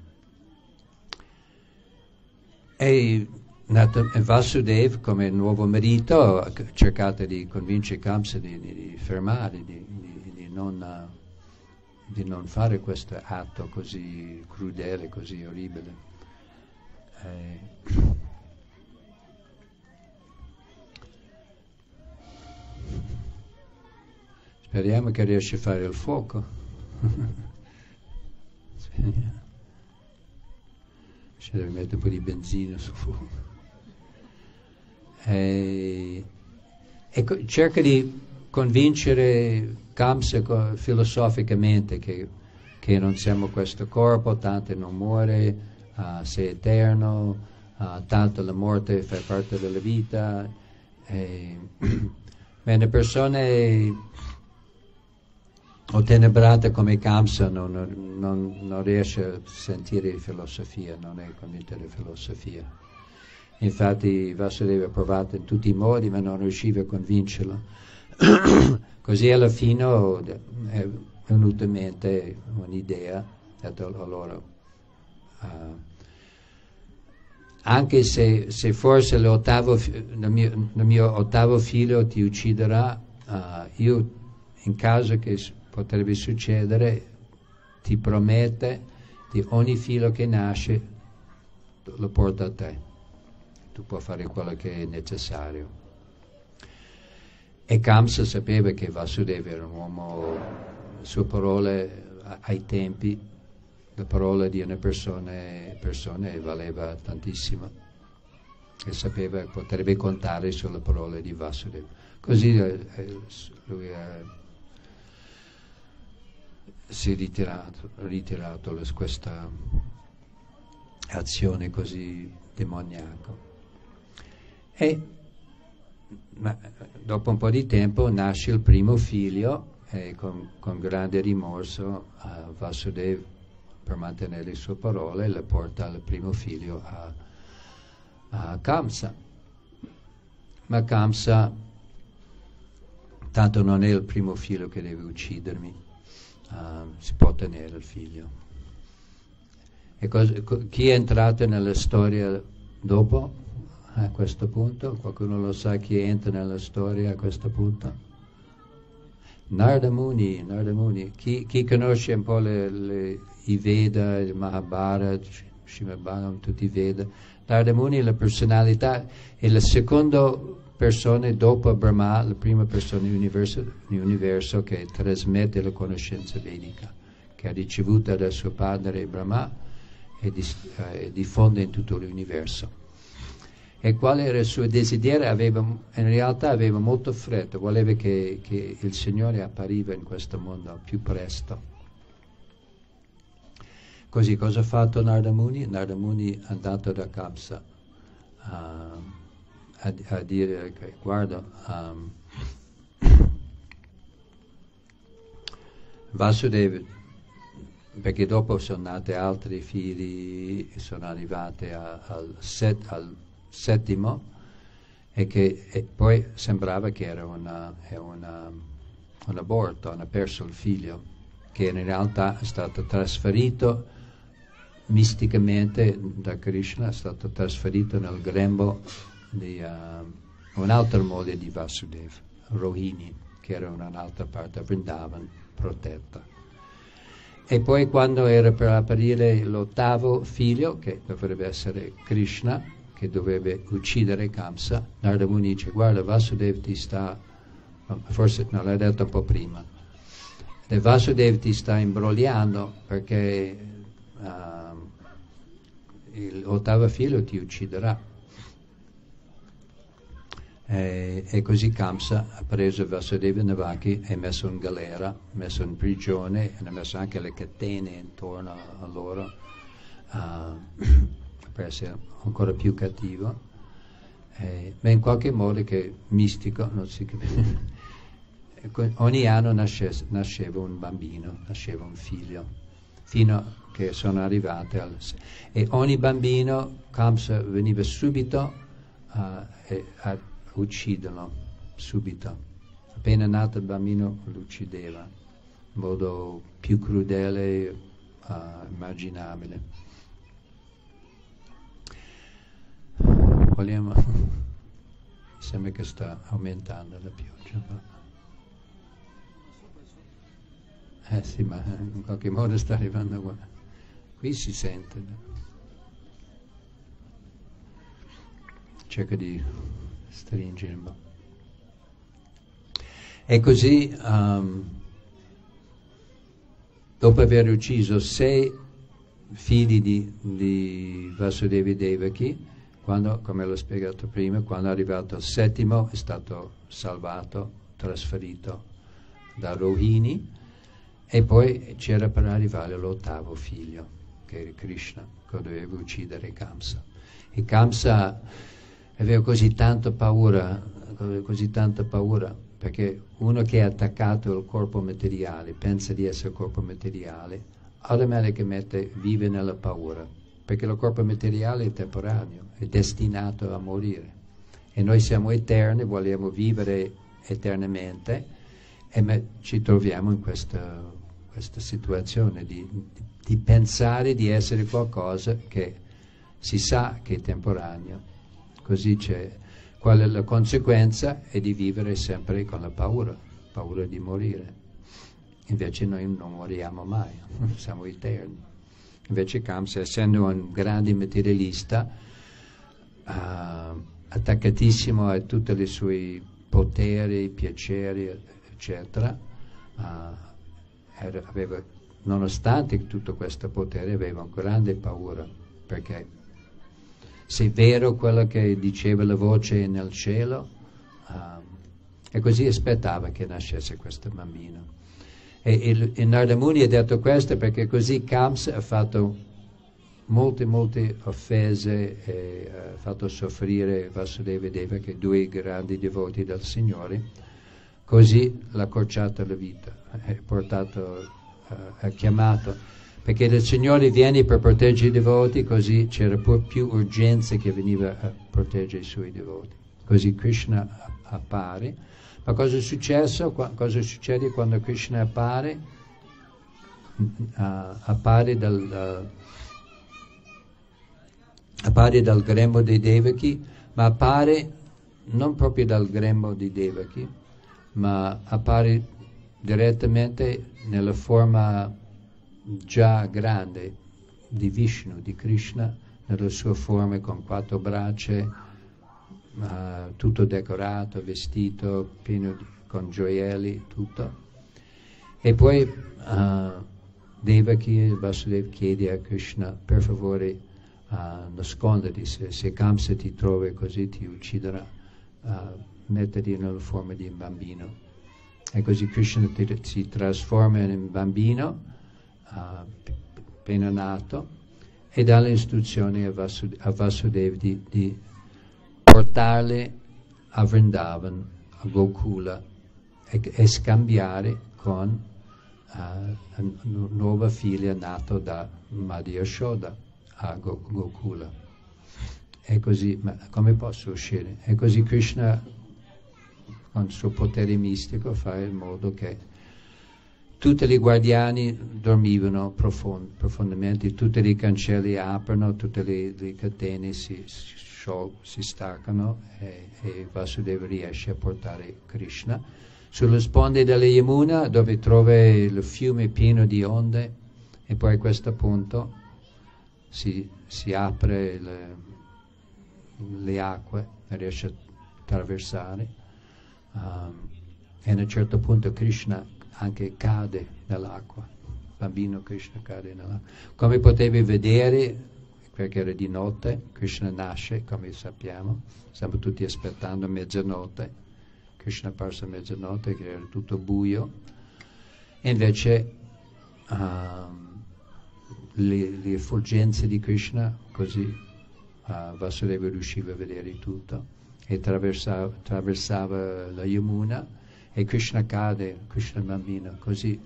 E Vasudeva, come nuovo marito, ha cercato di convincere Kamsa di, di, di fermare, di, di, di, non, di non fare questo atto così crudele, così orribile. E... Speriamo che riesci a fare il fuoco. Speriamo. Ci deve mettere un po' di benzina sul fuoco. E, e cerca di convincere Kamsa filosoficamente che, che non siamo questo corpo, tanto non muore, uh, sei eterno, uh, tanto la morte fa parte della vita. E, bene, persone ottenebrate come Kamsa non, non, non riesce a sentire filosofia, non è convinta di filosofia. Infatti Vasudeva ha provato in tutti i modi, ma non riusciva a convincerlo. Così alla fine è venuta in mente un'idea, ha detto allora, uh, anche se, se forse l'ottavo, il, mio, il mio ottavo figlio ti ucciderà, uh, io in caso che potrebbe succedere, ti promette di ogni figlio che nasce lo porta a te. Tu puoi fare quello che è necessario. E Kamsa sapeva che Vasudeva era un uomo, le sue parole ai tempi, le parole di una persona, persona valeva tantissimo. E sapeva che potrebbe contare sulle parole di Vasudeva. Così eh, lui ha si è ritirato, ritirato questa azione così demoniaca. E ma, dopo un po' di tempo nasce il primo figlio e con, con grande rimorso uh, Vasudeva, per mantenere le sue parole, le porta il primo figlio a, a Kamsa. Ma Kamsa, tanto non è il primo figlio che deve uccidermi, Uh, si può tenere il figlio. E cosa, co, chi è entrato nella storia dopo, a questo punto? Qualcuno lo sa chi entra nella storia a questo punto? Narada Muni, Narada Muni. Chi, chi conosce un po' le, le, i Veda, il Mahabharata, Srimad Bhagavatam, tutti i Veda? Narada Muni è la personalità, è la seconda persona dopo Brahma, la prima persona nell'universo, nell'universo che trasmette la conoscenza vedica, che ha ricevuta da suo padre Brahma e, di, eh, diffonde in tutto l'universo. E quale era il suo desiderio? Aveva, in realtà aveva molto fretta, voleva che, che il Signore appariva in questo mondo più presto. Così cosa ha fatto Narada Muni? Narada Muni è andato da Kamsa uh, A, a dire che guarda, um, Vasudeva, perché dopo sono nati altri figli, sono arrivati a, al, set, al settimo e che e poi sembrava che era una, una, un aborto, hanno perso il figlio, che in realtà è stato trasferito misticamente da Krishna, è stato trasferito nel grembo di uh, un'altra moglie di Vasudeva, Rohini, che era in un'altra parte, Vrindavan, protetta. E poi quando era per apparire l'ottavo figlio, che dovrebbe essere Krishna, che dovrebbe uccidere Kamsa, Narada Muni dice, guarda, Vasudeva ti sta, forse non l'ha detto un po' prima, e Vasudeva ti sta imbrogliando perché uh, l'ottavo figlio ti ucciderà. E, e così Kamsa ha preso Vasudeva Navaki e messo in galera, messo in prigione e ha messo anche le catene intorno a loro uh, per essere ancora più cattivo, eh, ma in qualche modo che mistico, non si capisce, ogni anno nasce, nasceva un bambino, nasceva un figlio, fino a che sono arrivate al, e ogni bambino Kamsa veniva subito uh, e, a ucciderlo, subito. Appena nato il bambino lo uccideva in modo più crudele uh, immaginabile. Vogliamo, mi sembra che sta aumentando la pioggia, ma eh sì, ma in qualche modo sta arrivando qua. Qui si sente. Cerca di stringere. E così, um, dopo aver ucciso sei figli di, di Vasudeva Devaki, quando, come l'ho spiegato prima, quando è arrivato il settimo è stato salvato, trasferito da Rohini, e poi c'era per arrivare l'ottavo figlio, che era Krishna, che doveva uccidere Kamsa. E Kamsa aveva così tanta paura, così tanta paura, perché uno che è attaccato al corpo materiale, pensa di essere corpo materiale, automaticamente vive nella paura, perché il corpo materiale è temporaneo, è destinato a morire. E noi siamo eterni, vogliamo vivere eternamente, e ci troviamo in questa, questa situazione di, di pensare di essere qualcosa che si sa che è temporaneo. Così c'è, qual è la conseguenza? È di vivere sempre con la paura, paura di morire. Invece noi non moriamo mai, siamo eterni. Invece Kamsa, essendo un grande materialista, uh, attaccatissimo a tutti i suoi poteri, piaceri, eccetera, uh, era, aveva, nonostante tutto questo potere, aveva una grande paura, perché se è vero quello che diceva la voce nel cielo, uh, e così aspettava che nascesse questo bambino. E il, il Narada Muni ha detto questo perché così Kamsa ha fatto molte, molte offese e ha fatto soffrire Vasudeva Devaki, due grandi devoti del Signore, così l'ha accorciato la vita, ha portato, uh, ha chiamato, perché il Signore viene per proteggere i devoti, così c'era più urgenza che veniva a proteggere i suoi devoti. Così Krishna appare. Ma cosa è successo? Cosa succede quando Krishna appare? Uh, appare, dal, uh, appare dal grembo dei Devaki, ma appare non proprio dal grembo dei Devaki, ma appare direttamente nella forma già grande di Vishnu, di Krishna, nella sua forma con quattro braccia, Uh, tutto decorato, vestito, pieno di, con gioielli, tutto. E poi uh, Devaki, Vasudeva chiede a Krishna, per favore uh, nasconditi, se, se Kamsa ti trova così ti ucciderà, uh, mettiti nella forma di un bambino. E così Krishna ti, si trasforma in un bambino uh, appena nato e dà le istruzioni a, Vasud- a Vasudeva di, di portarle a Vrindavan, a Gokula, e, e scambiare con uh, una nuova figlia nata da Madhya Yashoda a Gokula. E così, ma come posso uscire? E così Krishna, con il suo potere mistico, fa in modo che tutti i guardiani dormivano profond, profondamente, tutti i cancelli aprono, tutte le, le catene si, si si staccano e, e Vasudeva riesce a portare Krishna sulle sponde della Yamuna, dove trova il fiume pieno di onde, e poi a questo punto si, si apre le, le acque e riesce a attraversare, um, e a un certo punto Krishna anche cade nell'acqua, il bambino Krishna cade nell'acqua. Come potevi vedere, perché era di notte, Krishna nasce, come sappiamo, stiamo tutti aspettando mezzanotte, Krishna apparso a mezzanotte, che era tutto buio, e invece um, le, le effulgenze di Krishna, così uh, Vasudeva riusciva a vedere tutto, e attraversava, attraversava la Yamuna, e Krishna cade, Krishna bambino, così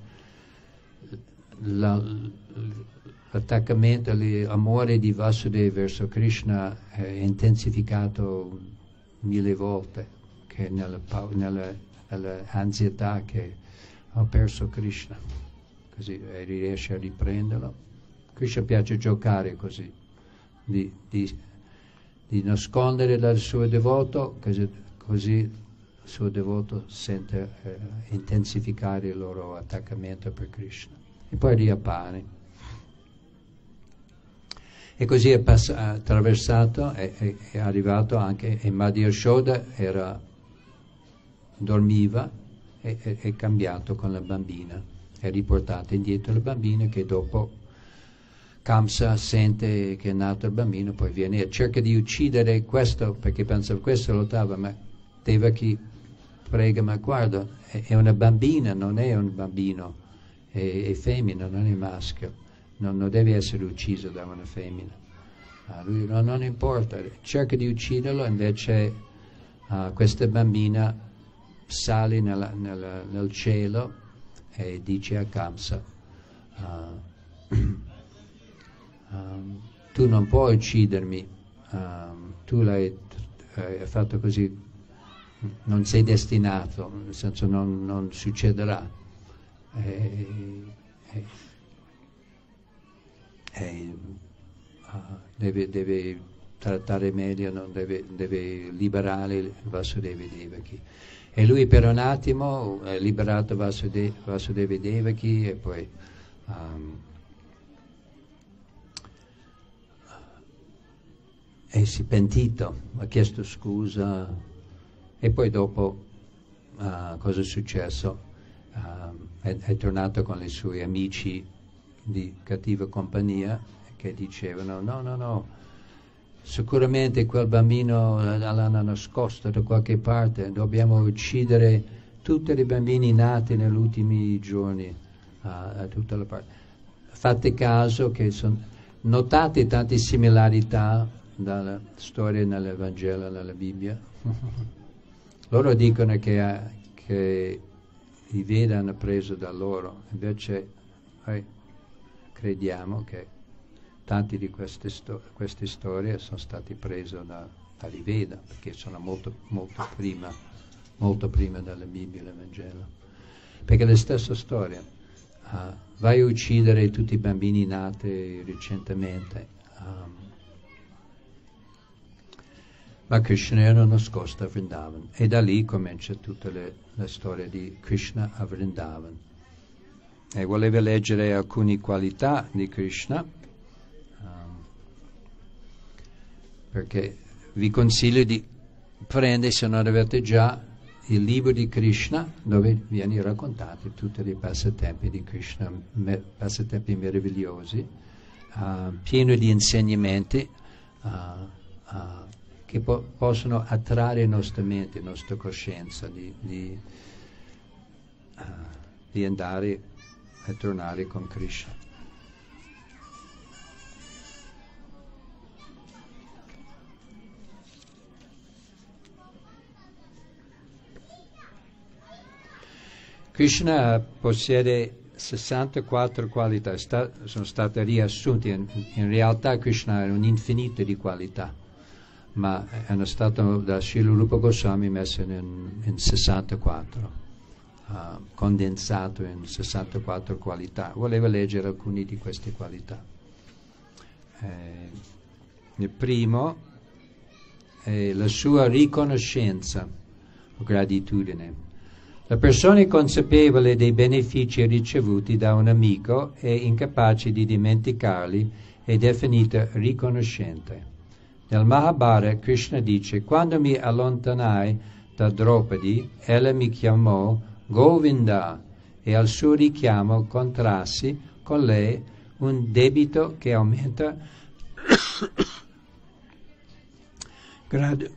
la, l'attaccamento, l'amore di Vasudeva verso Krishna è intensificato mille volte, che nella, nella, nella ansietà che ho perso Krishna, così e riesce a riprenderlo. Krishna piace giocare così, di, di, di nascondere dal suo devoto, così, così il suo devoto sente eh, intensificare il loro attaccamento per Krishna e poi riappare. E così è pass- attraversato, è, è, è arrivato anche, e Madhya Yashoda era, dormiva, e è, è cambiato con la bambina, è riportata indietro la bambina che dopo Kamsa sente che è nato il bambino, poi viene e cerca di uccidere questo, perché pensa questo lottava, ma Devaki prega, ma guarda, è, è una bambina, non è un bambino, è, è femmina, non è maschio. Non, non deve essere ucciso da una femmina. Uh, lui no, non importa, cerca di ucciderlo, invece uh, questa bambina sale nella, nella, nel cielo e dice a Kamsa, uh, um, tu non puoi uccidermi, um, tu l'hai hai fatto così, non sei destinato, nel senso non, non succederà. E, e, E, uh, deve, deve trattare meglio, non deve, deve liberare Vasudeva Devaki. E lui per un attimo ha liberato Vasudeva, Vasudeva Devaki e poi um, è si pentito, ha chiesto scusa e poi dopo uh, cosa è successo? Uh, è, è tornato con i suoi amici di cattiva compagnia che dicevano no, no, no, sicuramente quel bambino l'hanno nascosto da qualche parte, dobbiamo uccidere tutti i bambini nati negli ultimi giorni a, a tutta la parte. Fate caso che sono notate tante similarità dalla storia nell'Evangelo, nella Bibbia. Loro dicono che, che i Veda hanno preso da loro, invece eh, crediamo che tante di queste, sto- queste storie sono state prese da, dai Veda, perché sono molto, molto prima, molto prima della Bibbia e l'Evangelo. Perché è la stessa storia. Uh, vai a uccidere tutti i bambini nati recentemente. Um, ma Krishna era nascosto a Vrindavan. E da lì comincia tutta le, la storia di Krishna a Vrindavan. E voleva leggere alcune qualità di Krishna, um, perché vi consiglio di prendere, se non avete già, il libro di Krishna, dove viene raccontato tutti i passatempi di Krishna, me, passatempi meravigliosi, uh, pieno di insegnamenti uh, uh, che po- possono attrarre la nostra mente, la nostra coscienza, di, di, uh, di andare e tornare con Krishna. Krishna possiede sessantaquattro qualità, sta, sono state riassunte, in, in realtà Krishna è un infinito di qualità, ma hanno stato da Srila Rupa Goswami messe in, in sessantaquattro. Uh, condensato in sessantaquattro qualità. Voleva leggere alcune di queste qualità. Eh, il primo è la sua riconoscenza o gratitudine. La persona consapevole dei benefici ricevuti da un amico e incapace di dimenticarli è definita riconoscente. Nel Mahabharata Krishna dice: quando mi allontanai da Draupadi, ella mi chiamò Govinda e al suo richiamo contrassi con lei un debito che aumenta gradu-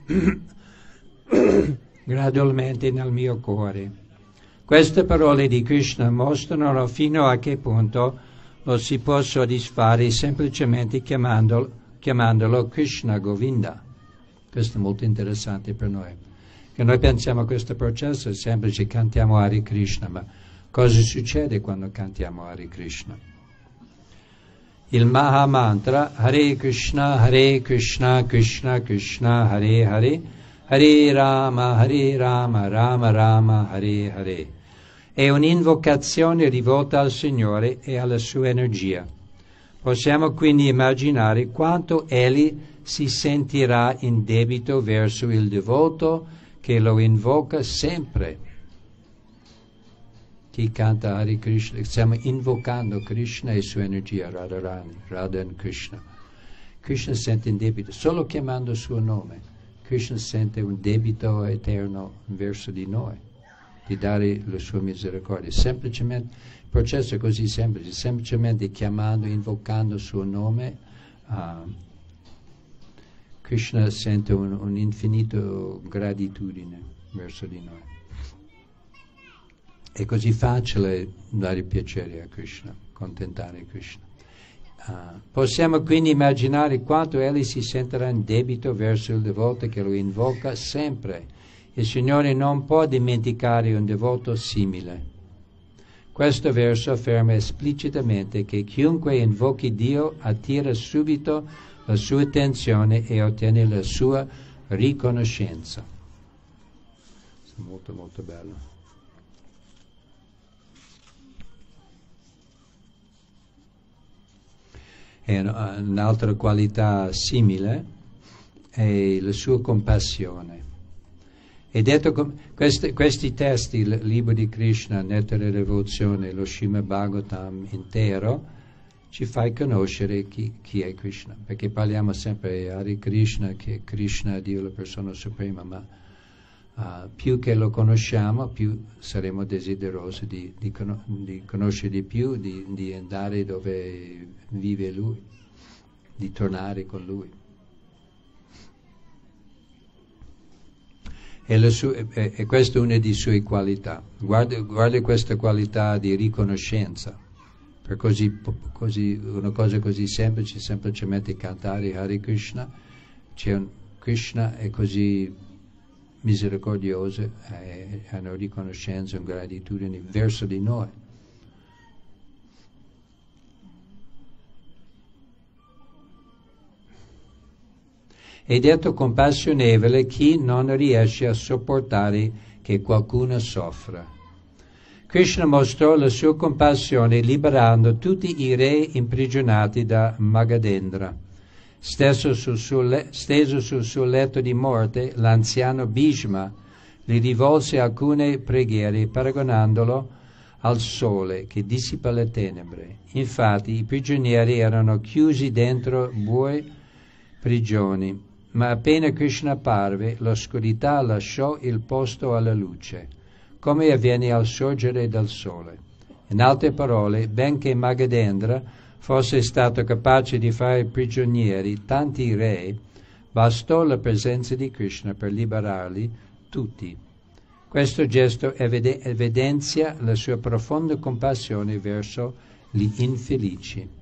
gradualmente nel mio cuore. Queste parole di Krishna mostrano fino a che punto lo si può soddisfare semplicemente chiamandolo, chiamandolo Krishna Govinda. Questo è molto interessante per noi. Che noi pensiamo a questo processo è semplice, cantiamo Hare Krishna, ma cosa succede quando cantiamo Hare Krishna? Il Maha Mantra, Hare Krishna, Hare Krishna, Krishna Krishna, Hare Hare, Hare Rama, Hare Rama, Rama Rama, Hare Hare. È un'invocazione rivolta al Signore e alla sua energia. Possiamo quindi immaginare quanto Egli si sentirà in debito verso il devoto che lo invoca sempre. Chi canta Hare Krishna, stiamo invocando Krishna e sua energia, Radharani, Radha e Krishna. Krishna sente in debito, solo chiamando il suo nome, Krishna sente un debito eterno verso di noi, di dare la sua misericordia. Semplicemente, il processo è così semplice, semplicemente chiamando, invocando il suo nome, uh, Krishna sente un, un infinito gratitudine verso di noi. È così facile dare piacere a Krishna, contentare Krishna. Uh, possiamo quindi immaginare quanto egli si sentirà in debito verso il devoto che lo invoca sempre. Il Signore non può dimenticare un devoto simile. Questo verso afferma esplicitamente che chiunque invochi Dio attira subito la sua attenzione e ottiene la sua riconoscenza. È molto molto bello. E un'altra qualità simile è la sua compassione. È detto com- questi, questi testi, il libro di Krishna, Nettare e Rivoluzione, lo Srimad Bhagavatam intero, ci fa conoscere chi, chi è Krishna, perché parliamo sempre di Hare Krishna, che è Krishna, Dio la persona suprema, ma uh, più che lo conosciamo, più saremo desiderosi di, di, con- di conoscere di più, di, di andare dove vive Lui, di tornare con Lui. E, sue, e, e questa è una delle sue qualità. Guarda, guarda questa qualità di riconoscenza. Per così, così, una cosa così semplice, semplicemente cantare Hare Krishna, c'è un, Krishna è così misericordioso, ha una riconoscenza, una gratitudine verso di noi. È detto compassionevole chi non riesce a sopportare che qualcuno soffra. Krishna mostrò la sua compassione liberando tutti i re imprigionati da Magadendra. Stesso sul suo le- steso sul suo letto di morte, l'anziano Bhishma gli rivolse alcune preghiere paragonandolo al sole che dissipa le tenebre. Infatti i prigionieri erano chiusi dentro bue prigioni, ma appena Krishna apparve, l'oscurità lasciò il posto alla luce, come avviene al sorgere del sole. In altre parole, benché Magadendra fosse stato capace di fare prigionieri tanti re, bastò la presenza di Krishna per liberarli tutti. Questo gesto evide- evidenzia la sua profonda compassione verso gli infelici.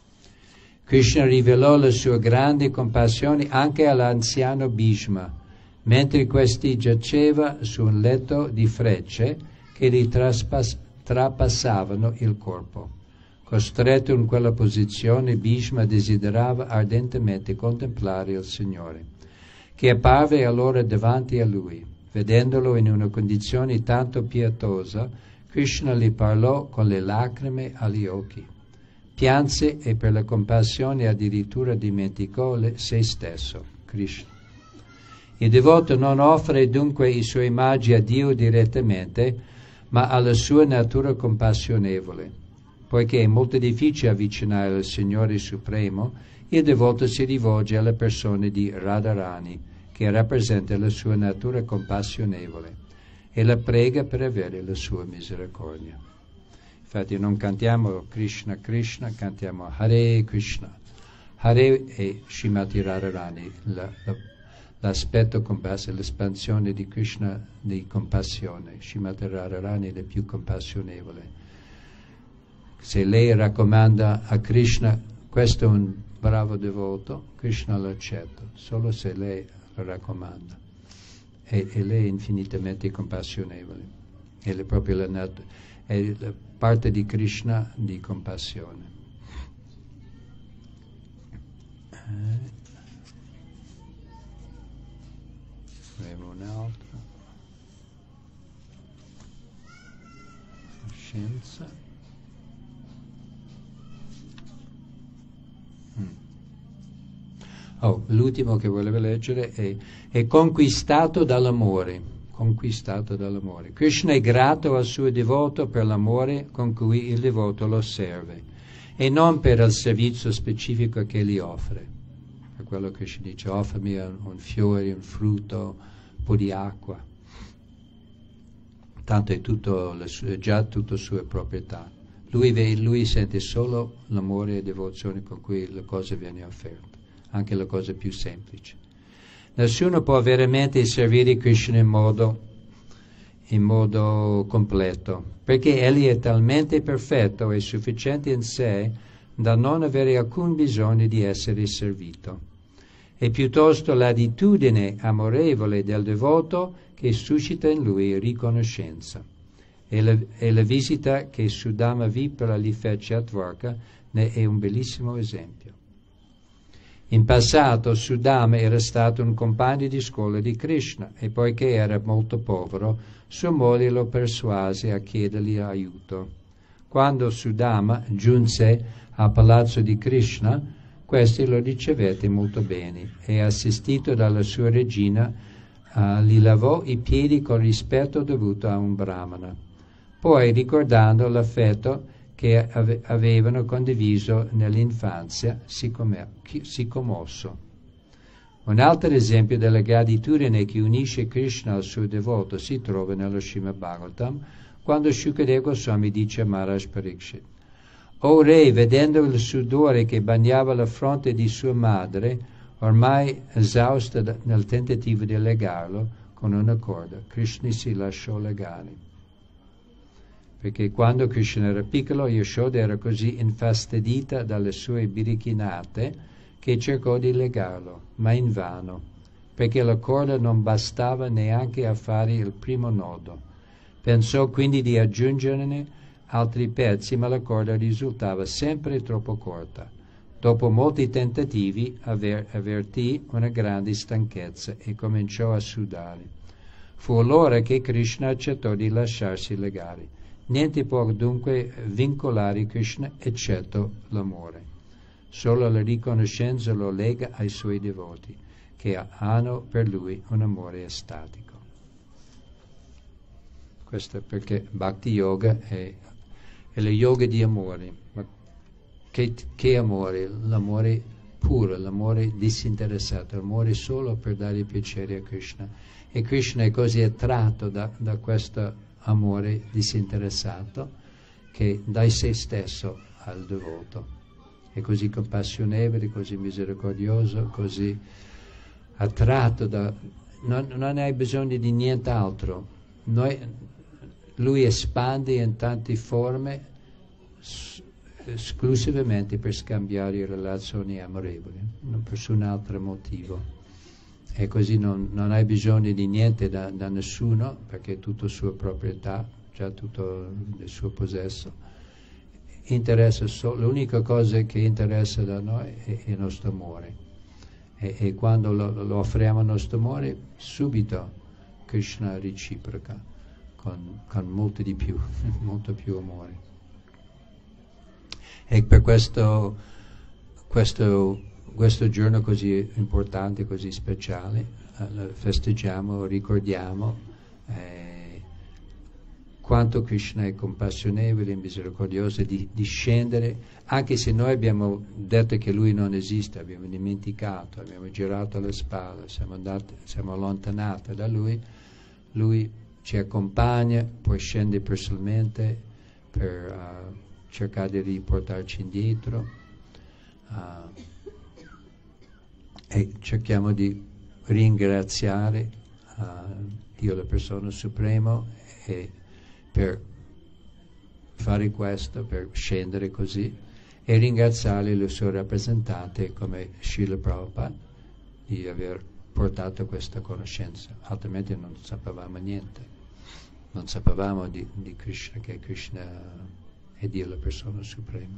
Krishna rivelò la sua grande compassione anche all'anziano Bhishma, mentre questi giaceva su un letto di frecce che gli traspass- trapassavano il corpo. Costretto in quella posizione, Bhishma desiderava ardentemente contemplare il Signore, che apparve allora davanti a lui. Vedendolo in una condizione tanto pietosa, Krishna gli parlò con le lacrime agli occhi. Pianse e per la compassione addirittura dimenticò le, se stesso, Krishna. Il devoto non offre dunque i suoi magi a Dio direttamente, ma alla sua natura compassionevole. Poiché è molto difficile avvicinare al Signore Supremo, il devoto si rivolge alla persona di Radharani, che rappresenta la sua natura compassionevole, e la prega per avere la sua misericordia. Infatti non cantiamo Krishna Krishna, cantiamo Hare Krishna. Hare è Srimati Radharani, la, la, l'aspetto compassione, l'espansione di Krishna di compassione. Srimati Radharani è la più compassionevole. Se lei raccomanda a Krishna, questo è un bravo devoto, Krishna lo accetta, solo se lei lo raccomanda. e, e lei è infinitamente compassionevole. È la, proprio la, nat- è la parte di Krishna di compassione. Eh. Avremo un altro. Scienza. Mm. Oh, l'ultimo che volevo leggere è, è conquistato dall'amore. Conquistato dall'amore. Krishna è grato al suo devoto per l'amore con cui il devoto lo serve e non per il servizio specifico che gli offre. Per quello che ci dice, offrimi un, un fiore, un frutto, un po' di acqua. Tanto è tutto le sue, già tutto sue proprietà. Lui, lui sente solo l'amore e devozione con cui le cose vengono offerte, anche le cose più semplici. Nessuno può veramente servire Krishna in modo, in modo completo, perché egli è talmente perfetto e sufficiente in sé da non avere alcun bisogno di essere servito. È piuttosto l'attitudine amorevole del devoto che suscita in lui riconoscenza. E la, e la visita che Sudama Vipra gli fece a Dvarka ne è un bellissimo esempio. In passato Sudama era stato un compagno di scuola di Krishna e poiché era molto povero, sua moglie lo persuase a chiedergli aiuto. Quando Sudama giunse al palazzo di Krishna, questi lo ricevette molto bene e, assistito dalla sua regina, uh, gli lavò i piedi con rispetto dovuto a un brahmana. Poi, ricordando l'affetto che ave- avevano condiviso nell'infanzia, si, com- si commosso. Un altro esempio della gratitudine che unisce Krishna al suo devoto si trova nello Srimad Bhagavatam, quando Shukadeva Goswami dice a Maharaj Parikshit: O re, vedendo il sudore che bagnava la fronte di sua madre, ormai esausta nel tentativo di legarlo con una corda, Krishna si lasciò legare. Perché quando Krishna era piccolo, Yashoda era così infastidita dalle sue birichinate che cercò di legarlo, ma invano, perché la corda non bastava neanche a fare il primo nodo. Pensò quindi di aggiungerne altri pezzi, ma la corda risultava sempre troppo corta. Dopo molti tentativi avver- avvertì una grande stanchezza e cominciò a sudare. Fu allora che Krishna accettò di lasciarsi legare. Niente può dunque vincolare Krishna eccetto l'amore. Solo la riconoscenza lo lega ai suoi devoti, che hanno per lui un amore estatico. Questo è perché Bhakti Yoga è, è lo yoga di amore. Ma che, che amore? L'amore puro, l'amore disinteressato, l'amore solo per dare piacere a Krishna. E Krishna è così attratto da, da questo amore disinteressato che dà sé stesso al devoto. È così compassionevole, così misericordioso, così attratto da... Non, non hai bisogno di nient'altro. Noi, lui espande in tante forme esclusivamente per scambiare relazioni amorevoli, non per nessun altro motivo. E così non, non hai bisogno di niente da, da nessuno, perché è tutto sua proprietà, già tutto il suo possesso. Interessa solo, l'unica cosa che interessa da noi è, è il nostro amore. E, e quando lo, lo offriamo il nostro amore, subito Krishna reciproca con, con molto di più, molto più amore. E per questo, questo questo giorno così importante, così speciale, eh, festeggiamo, ricordiamo eh, quanto Krishna è compassionevole e misericordioso di, di scendere, anche se noi abbiamo detto che lui non esiste, abbiamo dimenticato, abbiamo girato le spalle, siamo andati, siamo allontanati da lui, lui ci accompagna, poi scende personalmente per uh, cercare di riportarci indietro. Uh, E cerchiamo di ringraziare uh, Dio, la persona supremo, e per fare questo, per scendere così, e ringraziare il suo rappresentante come Srila Prabhupada di aver portato questa conoscenza, altrimenti non sapevamo niente, non sapevamo di, di Krishna, che Krishna è Dio, la persona suprema.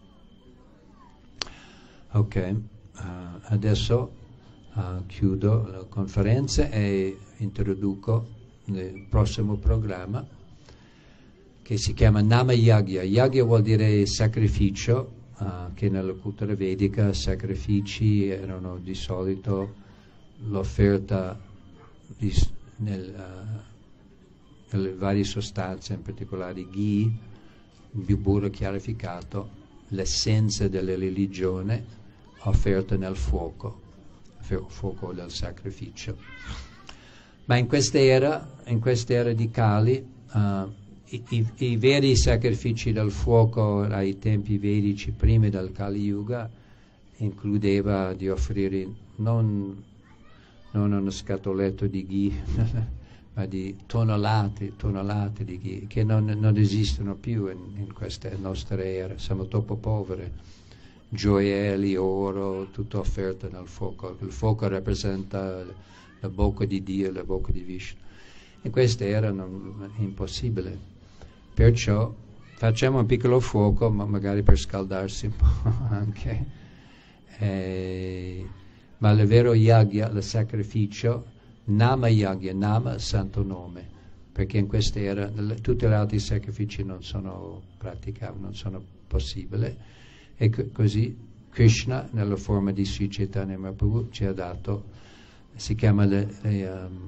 Ok, uh, adesso uh, chiudo la conferenza e introduco il prossimo programma che si chiama Nama Yagya. Yagya vuol dire sacrificio, uh, che nella cultura vedica sacrifici erano di solito l'offerta di, nel, uh, delle varie sostanze, in particolare ghee, burro chiarificato, l'essenza della religione offerta nel fuoco, fuoco del sacrificio. Ma in questa era, in questa era di Kali, uh, i, i, i veri sacrifici del fuoco ai tempi vedici prima del Kali Yuga includeva di offrire non, non uno scatoletto di ghee, ma di tonnellate, tonnellate di ghee, che non, non esistono più in, in questa nostra era, siamo troppo poveri. Gioielli, oro, tutto offerto nel fuoco. Il fuoco rappresenta la bocca di Dio, la bocca di Vishnu. In questa era non, è impossibile. Perciò facciamo un piccolo fuoco, ma magari per scaldarsi un po' anche. Eh, ma il vero yagya, il sacrificio, Nama Yagya, Nama, santo nome, perché in questa era tutti gli altri sacrifici non sono praticabili, non sono possibili. E c- così Krishna, nella forma di Sri Chaitanya Mahaprabhu, ci ha dato, si chiama le, le, um,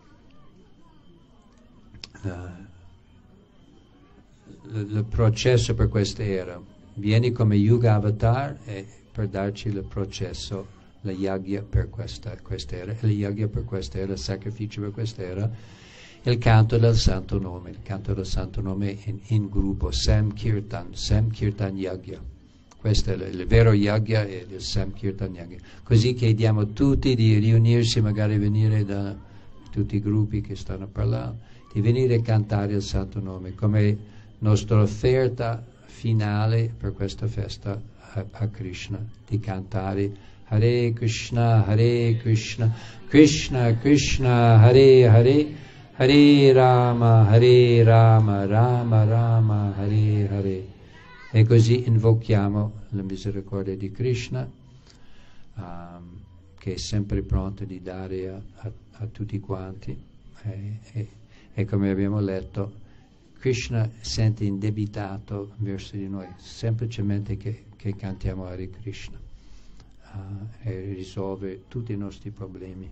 il processo per questa era. Vieni come Yuga Avatar e per darci il processo, la yagya per questa, questa era, il yagya per questa era, il sacrificio per questa era, il canto del santo nome, il canto del santo nome in, in gruppo, Sam Kirtan, Sam Kirtan Yagya. Questo è il, il vero yagya, è il Sam Kirtan Yagya. Così chiediamo tutti di riunirsi, magari venire da tutti i gruppi che stanno parlando, di venire a cantare il santo nome come nostra offerta finale per questa festa a, a Krishna, di cantare Hare Krishna, Hare Krishna, Krishna Krishna, Hare Hare, Hare Rama, Hare Rama, Rama Rama, Hare Hare. E così invochiamo la misericordia di Krishna, um, che è sempre pronto di dare a, a, a tutti quanti. E, e, e come abbiamo letto, Krishna sente indebitato verso di noi, semplicemente che, che cantiamo Hare Krishna, uh, e risolve tutti i nostri problemi.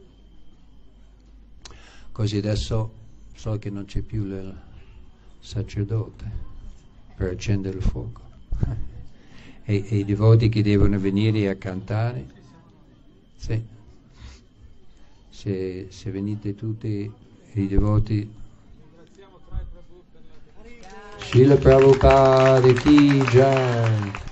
Così adesso so che non c'è più il sacerdote per accendere il fuoco e, e i devoti che devono venire a cantare, sì. se, se venite tutti i devoti, Srila Prabhupada ki jai.